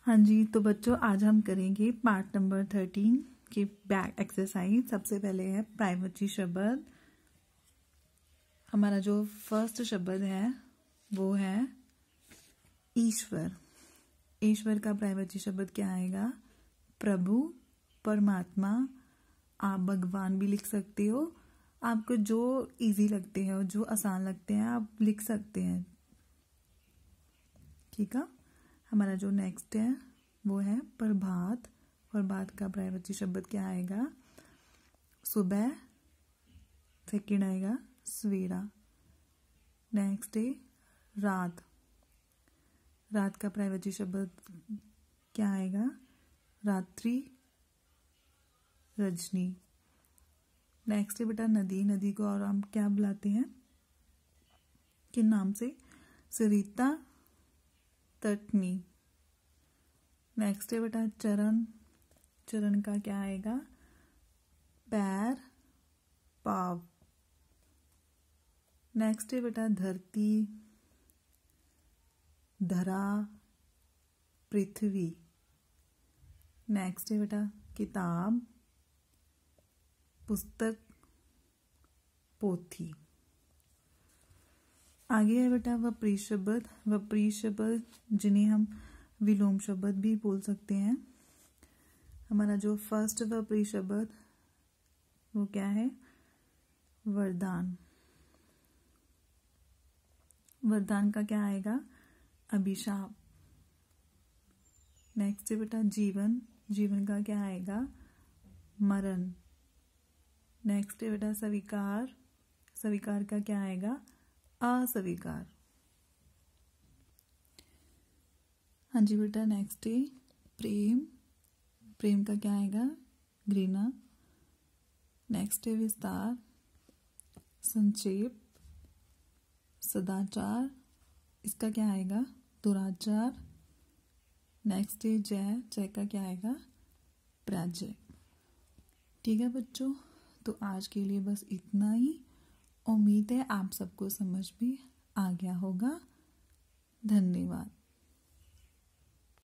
हाँ जी, तो बच्चों आज हम करेंगे पार्ट नंबर 13 की बैक एक्सरसाइज। सबसे पहले है प्राइमरी शब्द। हमारा जो फर्स्ट शब्द है वो है ईश्वर। ईश्वर का प्राइमरी शब्द क्या आएगा? प्रभु, परमात्मा। आप भगवान भी लिख सकते हो, आपको जो इजी लगते हैं और जो आसान लगते हैं आप लिख सकते हैं। ठीक है। हमारा जो नेक्स्ट है वो है प्रभात। प्रभात का प्राइमरी शब्द क्या आएगा? सुबह। सेकंड आएगा सवेरा। नेक्स्ट है रात। रात का प्राइमरी शब्द क्या आएगा? रात्रि, रजनी। नेक्स्ट है बेटा नदी। नदी को और हम क्या बुलाते हैं, किन नाम से? सरिता, तटनी। नेक्स्ट है बेटा चरण। चरण का क्या आएगा? पैर, पाव। नेक्स्ट है बेटा धरती, धरा, पृथ्वी। नेक्स्ट है बेटा किताब, पुस्तक, पोथी। आगे है बेटा विपरीत शब्द। विपरीत शब्द जिन्हें हम विलोम शब्द भी बोल सकते हैं। हमारा जो फर्स्ट विपरीत शब्द वो क्या है? वरदान। वरदान का क्या आएगा? अभिशाप। नेक्स्ट है बेटा जीवन। जीवन का क्या आएगा? मरण। नेक्स्ट है बेटा स्वीकार। स्वीकार का क्या आएगा? अस्वीकार। हाँ जी बेटा नेक्स्ट है प्रेम। प्रेम का क्या आएगा? घृणा। नेक्स्ट है विस्तार, संक्षेप, सदाचार। इसका क्या आएगा? दुराचार। नेक्स्ट है जय। जय का क्या आएगा? पराजय। ठीक है बच्चों, तो आज के लिए बस इतना ही। उम्मीद है आप सबको समझ भी आ गया होगा। धन्यवाद।